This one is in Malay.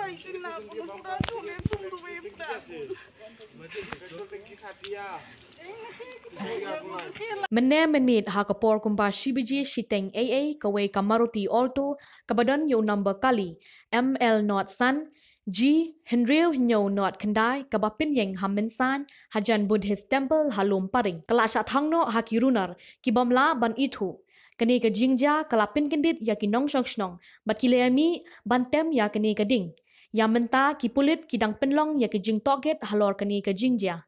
Menit ha kapor kumba shibiji shiteng AA kawe ka Maruti Alto kabadan yo number kali ML not Sun G Henryo Nyo not Kendai kabapin yeng ha Mynsain hajan Buddhist temple ha Lumparing kelasha thangno ha kirunar kibamla ban ithu kani ka jingja kalapin kendit ya ki nongshong shnong bat kileami bantem ya kani ka ding ya menta ki pulit kidang penlong ya ki jing toget halor kani ka jingja